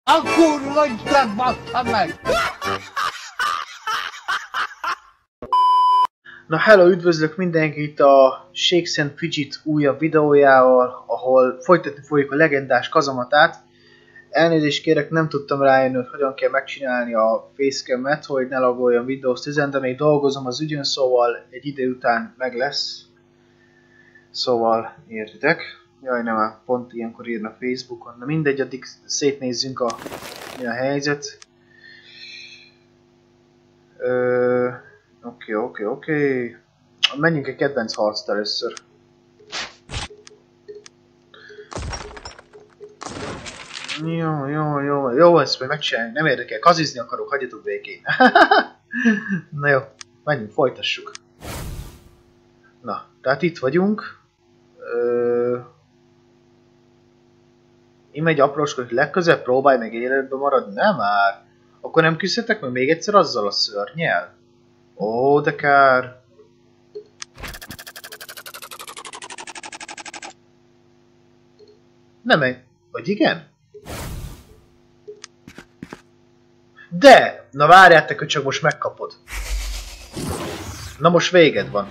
A kurva Istent bassza meg! Na hello, üdvözlök mindenkit a Shakes and Fidget újabb videójával, ahol folytatni fogjuk a legendás kazamatát. Elnézést kérek, nem tudtam rájönni, hogy hogyan kell megcsinálni a facecam-et, hogy ne lagoljon Windows 10, de még dolgozom az ügyön, szóval egy idő után meg lesz. Szóval értitek. Jaj, nem, pont ilyenkor írna Facebookon. Na mindegy, addig szétnézzünk mi a helyzet. Oké. Menjünk egy kedvenc harcot először. Jó, ezt majd megcsináljuk, nem érdekel, kazizni akarok, hagyjatok békén. Na jó, menjünk, folytassuk. Na, tehát itt vagyunk. Én egy apróskodj, legközelebb próbálj meg életben maradni, nem már? Akkor nem küzdhetek meg még egyszer azzal a szörnnyel? Ó, de kár. Nem egy... Vagy igen? De! Na várjátok, hogy csak most megkapod. Na most véged van.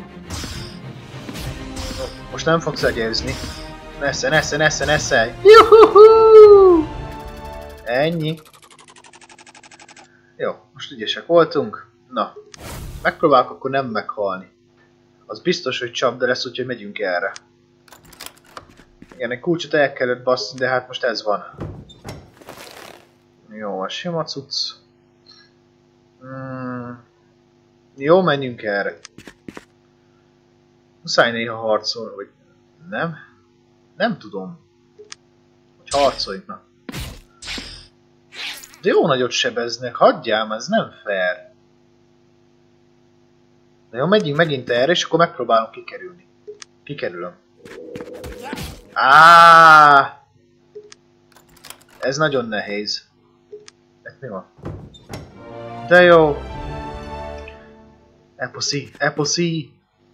Most nem fogsz győzni. Nesze. Juhuhu! Ennyi. Jó, most ügyesek voltunk. Na, megpróbálok akkor nem meghalni. Az biztos, hogy csapda lesz, úgyhogy megyünk erre. Igen, egy kulcsot el kellett basszni, de hát most ez van. Jó, a sima cucc. Jó, menjünk erre. Muszáj néha harcolni, vagy nem? Nem tudom. Hogy harcoljunk, na. De jó nagyot sebeznek, hagyjám, ez nem fair. Na jó, megyünk megint erre, és akkor megpróbálom kikerülni. Kikerülöm. Ez nagyon nehéz. Ez mi van? De jó. Eposzi.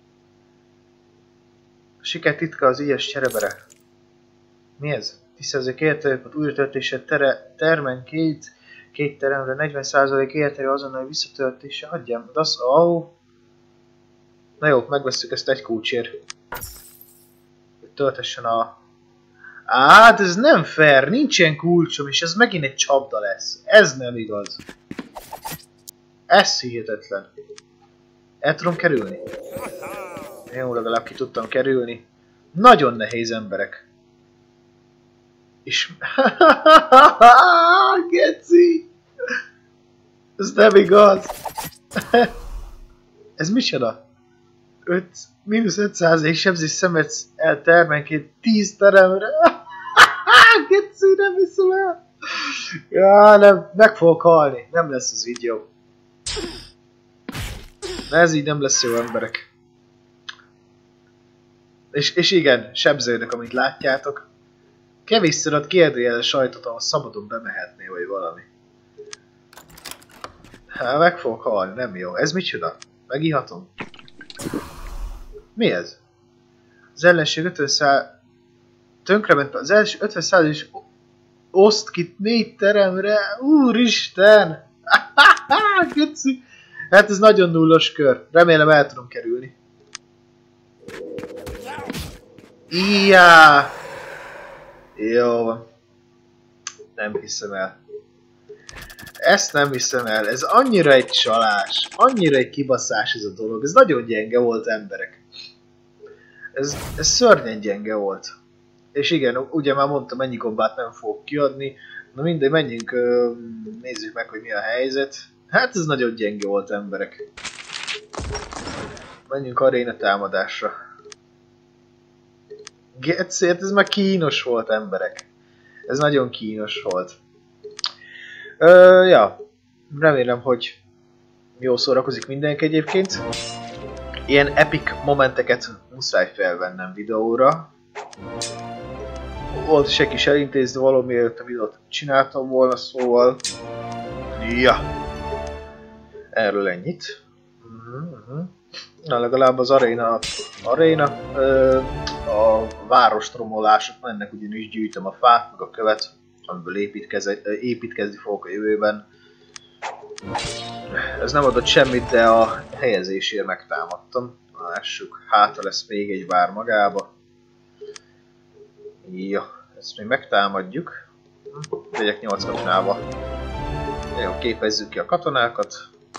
A siker titka az ilyes cserebere. Mi ez? Tisztezzék értelőket újratöltése termen két teremre 40% értelő azonnal visszatöltése. Hagyjam, de az... Na jó, megvesszük ezt egy kulcsért. Hogy töltessen a... Hát ez nem fair, nincs ilyen kulcsom, és ez megint egy csapda lesz. Ez nem igaz. Ez hihetetlen. El tudom kerülni? Jó, legalább ki tudtam kerülni. Nagyon nehéz emberek. És... Geci! Ez nem igaz! Ez micsoda? -5% sebzés szemetsz el termenként 10 teremre. Geci, nem hiszem el! Ja, nem, meg fogok halni. Nem lesz az így jó. Ez így nem lesz jó, emberek. És igen, sebződök, amit látjátok. Kevésszer ad kérdőjeles sajtot, ahol szabadon bemehetné, vagy valami. Hát meg fogok halni, nem jó. Ez micsoda? Megihatom? Mi ez? Az ellenség 50%... Tönkrement az első 50% is oszt ki 4 teremre. Úristen! Göci! Hát ez nagyon nullos kör. Remélem el tudom kerülni. Ijjá! Jó van. Nem hiszem el. Ezt nem hiszem el. Ez annyira egy csalás. Annyira egy kibaszás ez a dolog. Ez nagyon gyenge volt, emberek. Ez szörnyen gyenge volt. És igen, ugye már mondtam, mennyi gombát nem fogok kiadni. Na mindegy, menjünk, nézzük meg, hogy mi a helyzet. Hát ez nagyon gyenge volt, emberek. Menjünk aréna támadásra. Getszért, ez már kínos volt, emberek. Ez nagyon kínos volt. Ja, remélem, hogy jól szórakozik mindenki egyébként. Ilyen epic momenteket muszáj felvennem videóra. Volt se kis elintézni valami, mielőtt a videót csináltam volna, szóval... Ja. Erről ennyit. Na, legalább az aréna a várostromolások mennek, ugyanis gyűjtöm a fát, meg a követ, amiből építkezni fogok a jövőben. Ez nem adott semmit, de a helyezésért megtámadtam. Lássuk, hátra lesz még egy vár magába. Jó, ezt még megtámadjuk. Legyek 8 katonába. Jó, képezzük ki a katonákat.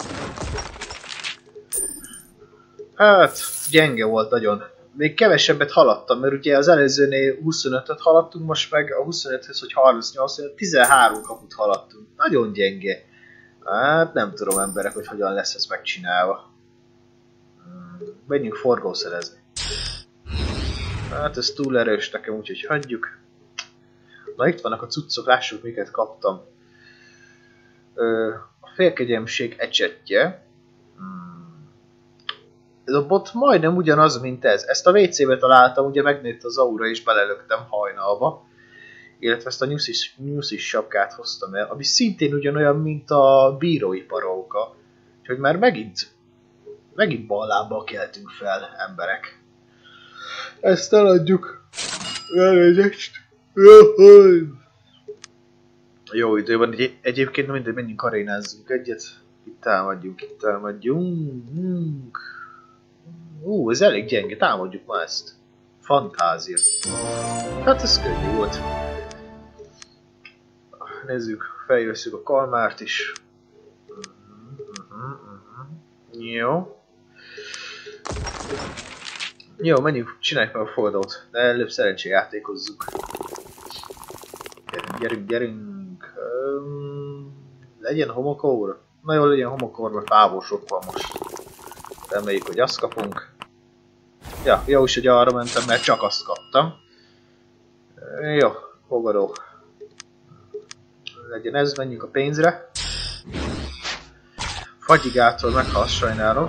Hát, gyenge volt nagyon. Még kevesebbet haladtam, mert ugye az előzőnél 25-öt haladtunk, most meg a 25-höz, hogy 38, 13 kaput haladtunk. Nagyon gyenge. Hát nem tudom emberek, hogy hogyan lesz ez megcsinálva. Menjünk forgószerezni. Hát ez túl erős nekem, úgyhogy hagyjuk. Na itt vannak a cuccok, lássuk miket kaptam. A félkegyemség ecsetje. Ez a bot majdnem ugyanaz, mint ez. Ezt a WC-be találtam, ugye megnőtt az aura és belelöktem hajnalba. Illetve ezt a nyuszis sapkát hoztam el, ami szintén ugyanolyan, mint a bírói paróka. Úgyhogy már megint ballábbal keltünk fel, emberek. Ezt eladjuk. Elnézést. Jó időben, egyébként mindegy, menjünk arénázzunk egyet. Itt támadjunk, itt támadjunk. Ez elég gyenge, támadjuk ma ezt. Fantázia. Hát ez könnyű volt. Nézzük, feljösszük a kalmárt is. Jó. Jó, menjünk, csináljuk meg a fogadót, de előbb szerencséjátékozzuk. Gyerünk. Legyen homokóra? Na jó, legyen homokóra, mert fából sok van most. Reméljük, hogy azt kapunk. Ja, jó is, hogy arra mentem, mert csak azt kaptam. Jó, fogadó. Legyen ez, menjünk a pénzre. Fagyigától meghalsz sajnálom.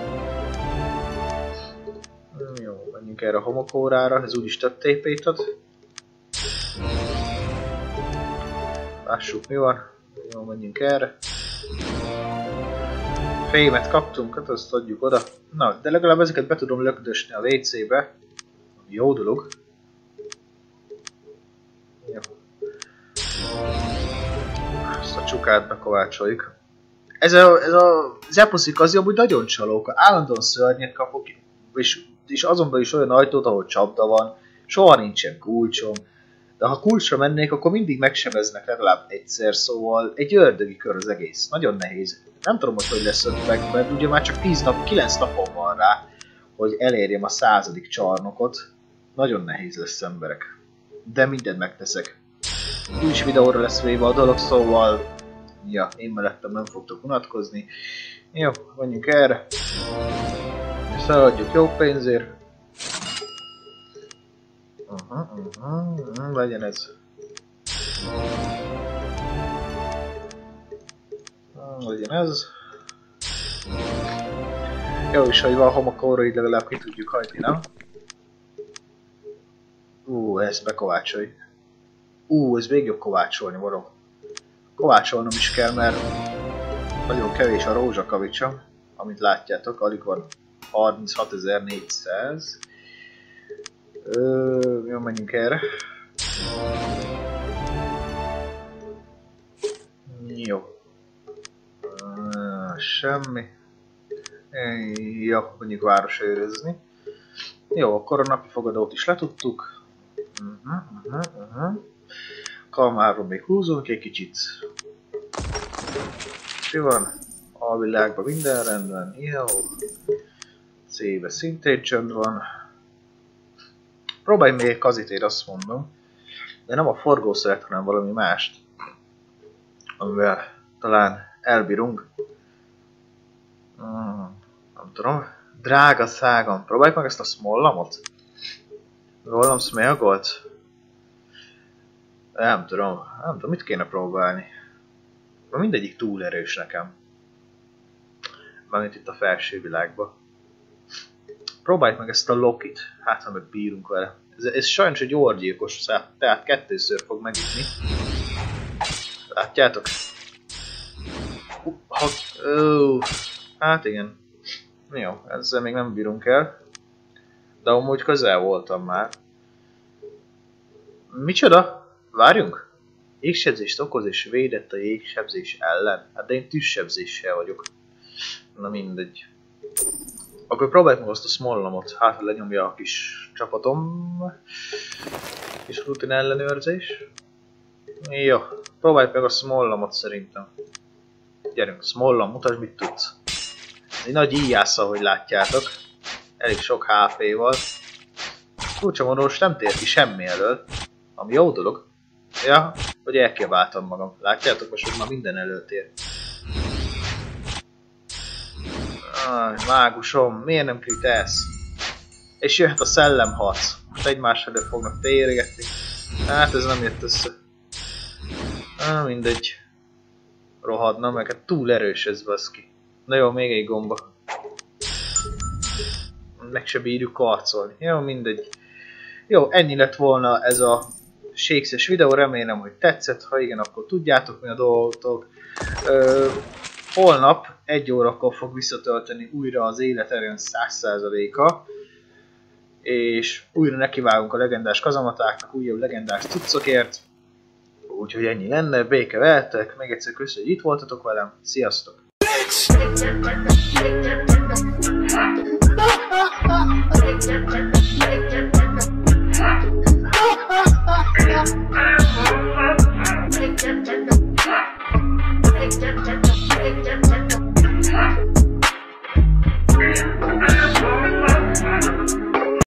Jó, menjünk erre a homokórára, ez úgyis több TP-t ad. Lássuk mi van. Jó, menjünk erre. Fémet kaptunk, hát azt adjuk oda. Na, de legalább ezeket be tudom lökdösni a WC-be. Jó dolog. Jó. Ezt a csukát bekovácsoljuk. Ez a zepuszik az jobb, hogy nagyon csalóka. Állandóan szörnyet kapok, és azonban is olyan ajtót, ahol csapda van. Soha nincsen kulcsom. De ha kulcsra mennék, akkor mindig megsebeznek legalább egyszer, szóval egy ördögi kör az egész. Nagyon nehéz. Nem tudom, hogy lesz meg, mert ugye már csak 9 napon van rá, hogy elérjem a 100. csarnokot. Nagyon nehéz lesz, emberek. De mindent megteszek. Úgyis videóra lesz véve a dolog, szóval... Ja, én mellettem nem fogtok unatkozni. Jó, menjünk erre. Szaladjuk jó pénzért. Legyen ez. Legyen ez. Jó is, hogy van homokóra, így legalább ki tudjuk hajtni, nem? Ezt bekovácsolj. Ez még jobb kovácsolni, morog. Kovácsolnom is kell, mert nagyon kevés a rózsakavicsom, amit látjátok, alig van 36.400. Jó, menjünk erre. Jó. Semmi. Jó, mondjuk városőrözni. Jó, akkor a napi fogadót is letudtuk. Kalmárról még húzunk egy kicsit. Mi van? A világban minden rendben. Jó. C-be szintén csönd van. Próbálj még kazitért, azt mondom. De nem a forgószeret, hanem valami mást. Amivel talán elbírunk. Nem tudom. Drága szágam. Próbáljuk meg ezt a smollamot. Rólam smelgolt. Nem tudom, mit kéne próbálni. Mindegyik túl erős nekem. Mármint itt a felső világban. Próbáljuk meg ezt a Lokit, hát ha meg bírunk vele. Ez sajnos egy orgyilkos, tehát kettőször fog megütni. Látjátok? Hát igen. Jó, ezzel még nem bírunk el. De amúgy közel voltam már. Micsoda? Várjunk? Jégsebzést okoz és védett a jégsebzés ellen. Hát de én tűzsebzéssel vagyok. Na mindegy. Akkor próbáljuk meg azt a smollamot. Hát lenyomja a kis csapatom. Kis rutin ellenőrzés. Jó. Próbáljuk meg a smollamot szerintem. Gyerünk, smollam, mutasd mit tudsz. Egy nagy íjász, ahogy látjátok. Elég sok HP-val. Furcsa módon most nem tér ki semmi elől. Ami jó dolog. Ja, hogy elkiabáltam magam. Látjátok, most már minden előtér. Mágusom, miért nem kritelsz? És jöhet a szellemharc. Most egymás elő fognak térgetni. Hát ez nem jött össze. Mindegy. Rohadna, meg hát túl erős ez, baszki. Na jó, még egy gomba. Meg se bírjuk karcolni. Jó, mindegy. Jó, ennyi lett volna ez a Shakes-es videó. Remélem, hogy tetszett. Ha igen, akkor tudjátok mi a dolgotok. Holnap 1 órakor fog visszatölteni újra az életerőn 100%-a. És újra nekivágunk a legendás kazamatáknak, újabb legendás cuccokért. Úgyhogy ennyi lenne, béke veletek, még egyszer köszönjük, hogy itt voltatok velem, sziasztok!